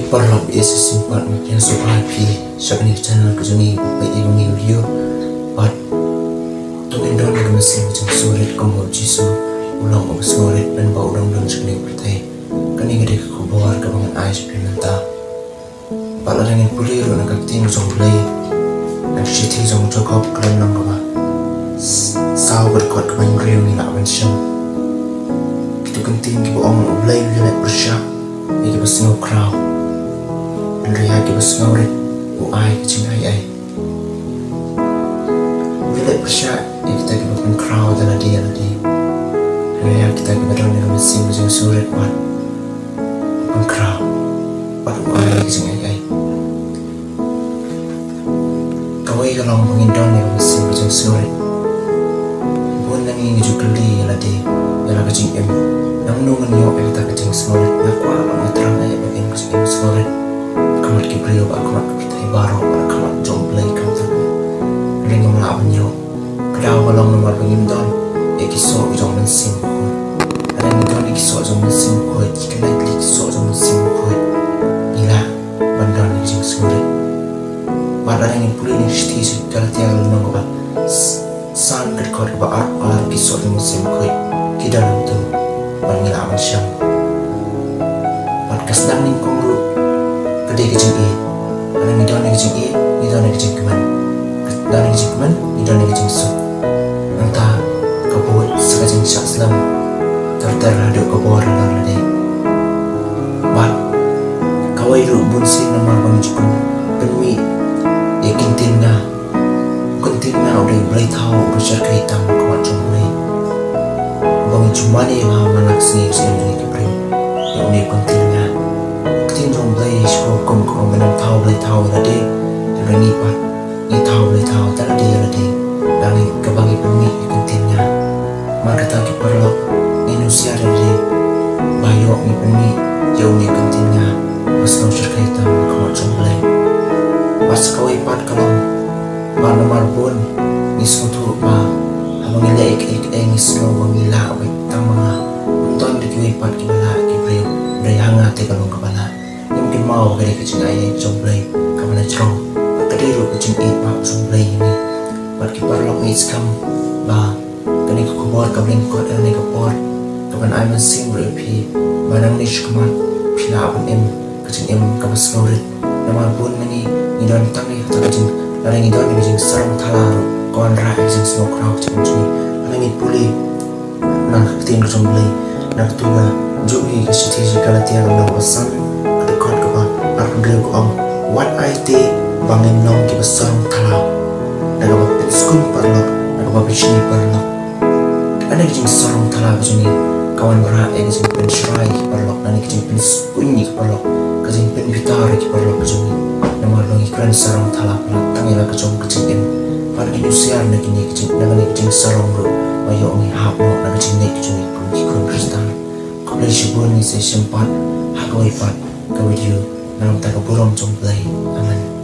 Parlok is a simple yang super happy siya ni channel ko juni may ibang video but tungin doon na masing macam sulit kamo jisu ulang og sulit dan ba ulang doon siya ni pertay kani gede ko bawar ka bangan ayos pinanta para lang puliro na kakting jong play nang shiti jong jokop klan nang ba sao berkot kaman real ni nak mention kita kenting ki boong play ni nak bersyak ni ki besno crowd Andrea kita sengarit, uai kecing ai. Bila bersyak, kita kita bukan crowd dan dia. Andrea kita kita dorang dengan mesin macam surat buat bukan crowd, buat uai kecing ai. Kawai kalau mengindon dengan mesin macam surat, pun nangi juga li ala dia, ala kecing em. Nang nungan yo kita kecing surat, aku apa terang ai bagian kecing surat. Kamat kibriyo ba kamat kapitay baro para kamat jomplay kamta ring ngelawan yo kadaw balong nomor pengimdon ekiso jong mensim ko ada ngidon ekiso jong mensim ko kena ekiso jong mensim ko ila bandon jing sore pada yang pulih ni shti kala tiang no ba san record ba ar ekiso jong mensim ko kidan tu bangila asyam podcast dan ning kongru Kedai kecing i, ada ngidon kecing i, ngidon kecing keman, ngidon kecing keman, ngidon kecing sup. Entah kebuat sekecing syak selam, terhadap kebuat orang lade. Bat, kawai rubun si nama bangjukun, demi yakin tina udah boleh tahu besar kaitan kawan cumai. Bangi cuma ni manaksi sendiri kebri, yang ni pentingnya. Tin jong play show kom menang tahu play tahu tadi dan ni pat ni tahu play tahu tadi dan ni kebangi pemi kentinnya markata ki perlu manusia tadi bayo ni pemi jauh ni kentinnya masuk syarikat kawan jong play pas kawai pat kalau ba nomor pun ni suatu ba abang ilek ni slow mengila wei tamanga unton di pat ki bala ki brio dari hangat kalau kepala mungkin mau dari kecing ayah jomplay kamu nak cerong kedai ru kecing pak jomplay ini buat kiper long is kam bah kini kubur kabling kot dan kubur kapan ayah masing berepi barang ni cuma pila pun kecing kamu senorit nama pun ni idon tang ni kata kecing dan idon ni kecing serong thalar kawan rai kecing semua crowd kecing cumi dan ni puli nak keting jomplay nak tuga jui kesiti kalau tiang nak pesan Argil ko ang what I did bangin nong kibasang talaw nagabapit skun parlok nagabapit sini parlok ada kijing sarong talaw sini kawan berat yang kijing pen syrai parlok dan kijing pen spunyi parlok kijing pen bitari parlok sini nama longi keren sarong talaw parlok tangila kecong kecingin pada industriar na kini kijing dengan kijing sarong ro mayo ngi hapno na kijing nek kijing pun kikun kristal kablay syubun ni se sempat hagawai pat ka video Nam tak burung jomplay, aman.